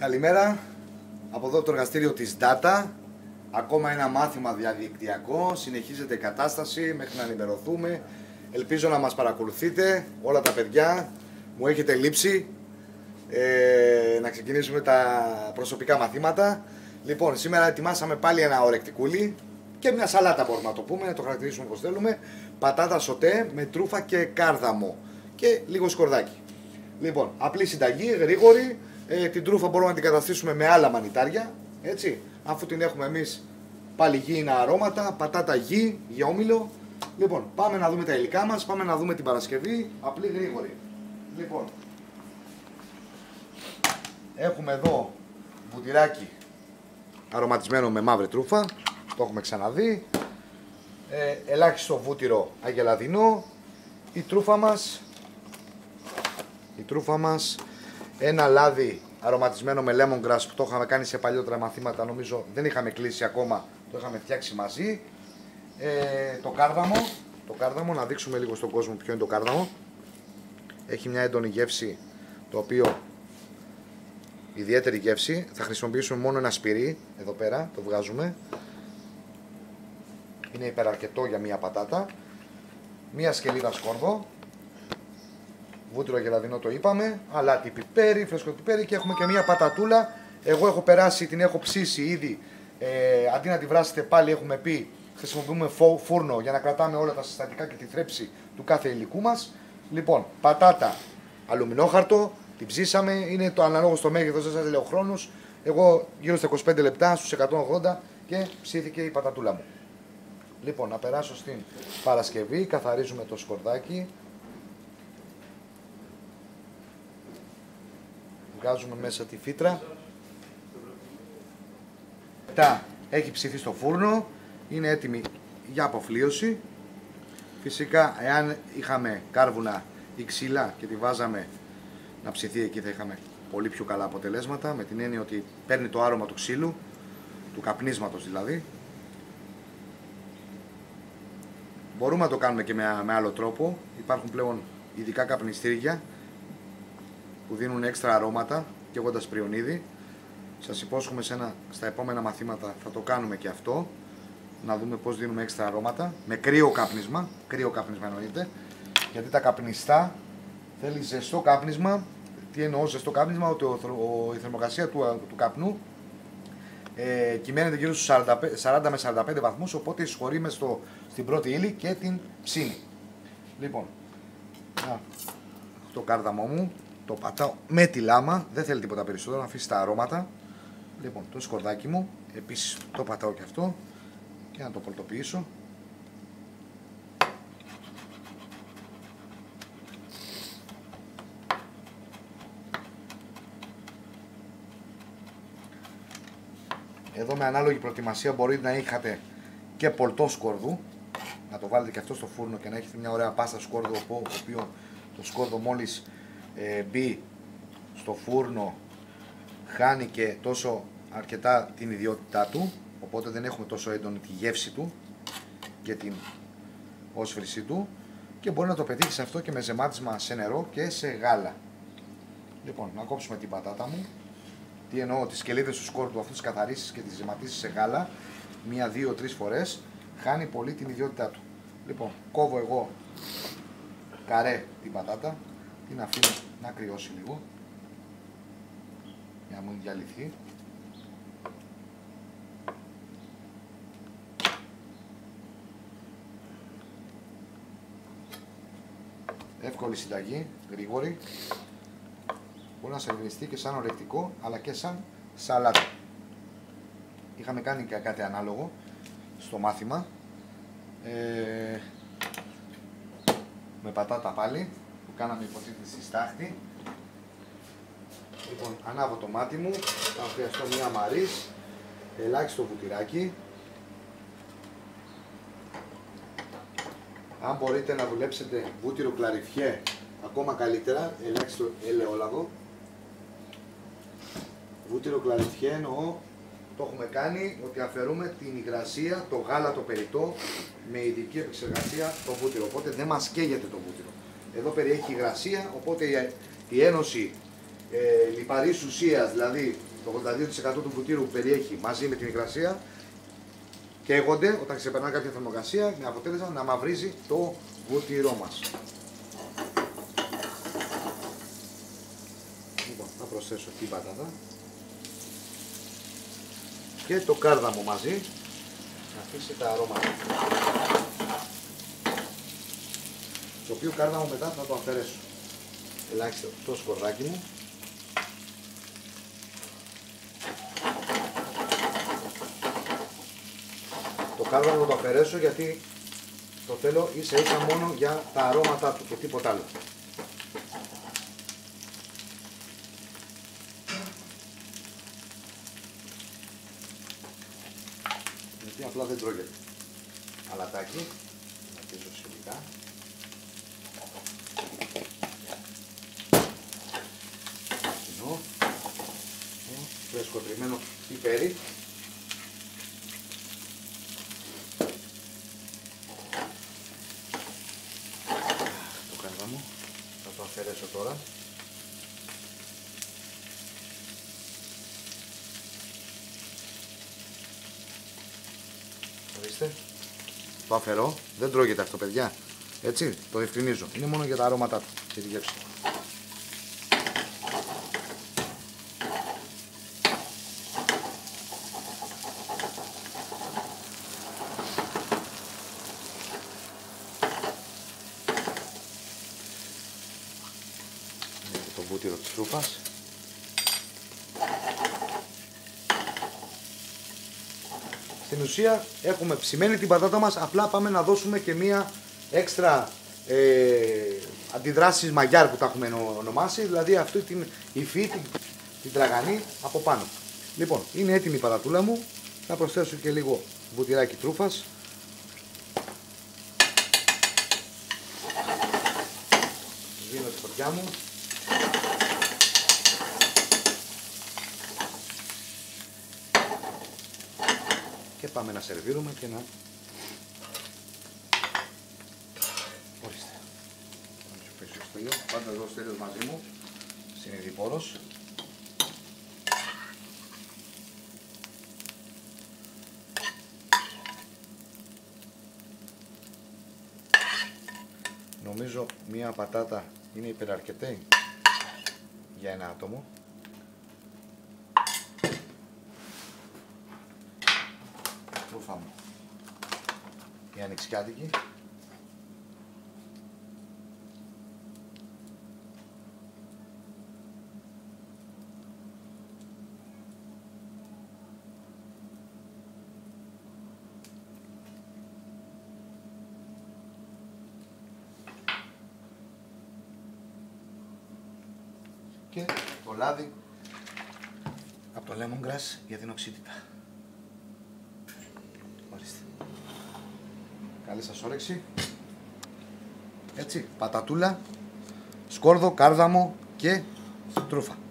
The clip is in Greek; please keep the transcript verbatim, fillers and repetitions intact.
Καλημέρα από εδώ από το εργαστήριο της Data. Ακόμα ένα μάθημα διαδικτυακό. Συνεχίζεται η κατάσταση μέχρι να ενημερωθούμε. Ελπίζω να μας παρακολουθείτε όλα τα παιδιά. Μου έχετε λείψει. ε, Να ξεκινήσουμε τα προσωπικά μαθήματα. Λοιπόν, σήμερα ετοιμάσαμε πάλι ένα ορεκτικούλι και μια σαλάτα, μπορούμε να το πούμε, να το χαρακτηρίσουμε όπως θέλουμε. Πατάτα σοτέ με τρούφα και κάρδαμο και λίγο σκορδάκι. Λοιπόν, απλή συνταγή, γρήγορη. Ε, την τρούφα μπορούμε να την καταστήσουμε με άλλα μανιτάρια, έτσι, αφού την έχουμε εμείς πάλι γήινα αρώματα, πατάτα γη, γιαόμηλο. Λοιπόν, πάμε να δούμε τα υλικά μας, πάμε να δούμε την Παρασκευή, απλή γρήγορη. Λοιπόν, έχουμε εδώ βουτυράκι αρωματισμένο με μαύρη τρούφα, το έχουμε ξαναδεί. Ε, ελάχιστο βούτυρο αγελαδινό, η τρούφα μας, η τρούφα μας, ένα λάδι αρωματισμένο με lemongrass που το είχαμε κάνει σε παλιότερα μαθήματα, νομίζω δεν είχαμε κλείσει ακόμα, το είχαμε φτιάξει μαζί. Ε, το κάρδαμο, το κάρδαμο, να δείξουμε λίγο στον κόσμο ποιο είναι το κάρδαμο. Έχει μια έντονη γεύση, το οποίο, ιδιαίτερη γεύση, θα χρησιμοποιήσουμε μόνο ένα σπυρί, εδώ πέρα, το βγάζουμε. Είναι υπεραρκετό για μια πατάτα. Μια σκελίδα σκόρδο. Βούτυρο γελαδινό το είπαμε, αλάτι πιπέρι, φρέσκο πιπέρι και έχουμε και μια πατατούλα. Εγώ έχω περάσει, την έχω ψήσει ήδη. Ε, αντί να τη βράσετε πάλι, έχουμε πει, χρησιμοποιούμε φούρνο για να κρατάμε όλα τα συστατικά και τη θρέψη του κάθε υλικού μας. Λοιπόν, πατάτα αλουμινόχαρτο, την ψήσαμε, είναι το αναλόγω στο μέγεθος, δεν σας λέω χρόνους. Εγώ γύρω στα είκοσι πέντε λεπτά, στους εκατόν ογδόντα και ψήθηκε η πατατούλα μου. Λοιπόν, να περάσω στην Παρασκευή, καθαρίζουμε το σκορδάκι. Βγάζουμε μέσα τη φύτρα. Μετά έχει ψηθεί στο φούρνο, είναι έτοιμη για αποφλίωση. Φυσικά, εάν είχαμε κάρβουνα ή ξύλα και τη βάζαμε να ψηθεί εκεί, θα είχαμε πολύ πιο καλά αποτελέσματα, με την έννοια ότι παίρνει το άρωμα του ξύλου, του καπνίσματος δηλαδή. Μπορούμε να το κάνουμε και με, με άλλο τρόπο. Υπάρχουν πλέον ειδικά καπνιστήρια που δίνουν έξτρα αρώματα, καίγοντας πριονίδι. Σας υπόσχομαι σε ένα, στα επόμενα μαθήματα θα το κάνουμε και αυτό, να δούμε πώς δίνουμε έξτρα αρώματα, με κρύο κάπνισμα, κρύο κάπνισμα εννοείται, γιατί τα καπνιστά θέλει ζεστό κάπνισμα. Τι εννοώ ζεστό κάπνισμα? Ότι ο, ο, η θερμοκρασία του, του καπνού ε, κυμαίνεται γύρω στους σαράντα με σαράντα πέντε βαθμούς, οπότε εισχωρεί μες στο, στην πρώτη ύλη και την ψήνει. Λοιπόν, α, το κάρδαμό μου το πατάω με τη λάμα, δεν θέλει τίποτα περισσότερο, να αφήσει τα αρώματα. Λοιπόν, το σκορδάκι μου, επίσης το πατάω και αυτό και να το πολτοποιήσω. Εδώ με ανάλογη προετοιμασία μπορείτε να είχατε και πολτό σκόρδου, να το βάλετε και αυτό στο φούρνο και να έχετε μια ωραία πάστα σκόρδου, το οποίο το σκόρδο μόλις ε, μπει στο φούρνο χάνει και τόσο αρκετά την ιδιότητά του, οπότε δεν έχουμε τόσο έντονη τη γεύση του και την όσφρησή του και μπορεί να το πετύχει αυτό και με ζεμάτισμα σε νερό και σε γάλα. Λοιπόν, να κόψουμε την πατάτα μου. Τι εννοώ? Τις σκελίδες του σκόρδου αυτού τις καθαρίσεις και τις ζεματίσεις σε γάλα μία, δύο, τρεις φορές, χάνει πολύ την ιδιότητά του. Λοιπόν, κόβω εγώ καρέ την πατάτα, την αφήνω να κρυώσει λίγο για να μου διαλυθεί. Εύκολη συνταγή, γρήγορη. Μπορεί να σερβιριστεί και σαν ορεκτικό αλλά και σαν σαλάτα. Είχαμε κάνει και κάτι ανάλογο στο μάθημα. Ε, με πατάτα πάλι που κάναμε υποτίθεται στη στάχτη. Λοιπόν, ανάβω το μάτι μου, θα χρειαστώ μια μαρίς, ελάχιστο βουτυράκι. Αν μπορείτε να δουλέψετε βούτυρο κλαριφιέ, ακόμα καλύτερα, ελάχιστο ελαιόλαδο. Βούτυρο κλαριφιέ εννοώ, το έχουμε κάνει ότι αφαιρούμε την υγρασία, το γάλα το περιττό, με ειδική επεξεργασία το βούτυρο, οπότε δεν μας καίγεται το βούτυρο. Εδώ περιέχει υγρασία, οπότε η ένωση ε, λιπαρής ουσίας, δηλαδή το ογδόντα δύο τοις εκατό του βουτύρου που περιέχει μαζί με την υγρασία καίγονται όταν ξεπερνά κάποια θερμοκρασία με αποτέλεσμα να μαυρίζει το βούτυρό μας. Λοιπόν, θα προσθέσω την πατάτα και το κάρδαμο μαζί να αφήσει τα αρώματα. Το οποίο κάρδαμο μετά θα το αφαιρέσω ελάχιστα το σκορδάκι μου. Το κάρδαμο θα το αφαιρέσω γιατί το θέλω ίσα ίσα μόνο για τα αρώματά του και τίποτα άλλο. Γιατί απλά δεν τρώγεται. Αλατάκι, να πίσω σχετικά. Κοινό. Φρέσκο τριμμένο πιπέρι. Θα το αφαιρέσω τώρα. Ορίστε. Το αφαιρώ. Δεν τρώγεται αυτό, παιδιά. Έτσι, το διευκρινίζω. Είναι μόνο για τα αρώματά του και τη γεύση. Το βούτυρο της τρούφας. Στην ουσία έχουμε ψημένη την πατάτα μας, απλά πάμε να δώσουμε και μία έξτρα ε, αντιδράσεις μαγιάρ που τα έχουμε ονομάσει, δηλαδή αυτή την υφή, την, την τραγανή από πάνω. Λοιπόν, είναι έτοιμη η πατατούλα μου, θα προσθέσω και λίγο βουτυράκι τρούφας. Δίνω τη φωτιά μου. Και πάμε να σερβίρουμε και να... Ορίστε. Θα σου πέσει ο Στέλιος. Πάντα εδώ ο Στέλιος μαζί μου. Συνειδηπόρος. Νομίζω μία πατάτα είναι υπεραρκετή για ένα άτομο. Τρούφα μου η ανοιξιάτικη. Και το λάδι από το lemongrass για την οξύτητα. Ορίστε. Καλή σας όρεξη. Έτσι, πατατούλα, σκόρδο, κάρδαμο και τρούφα.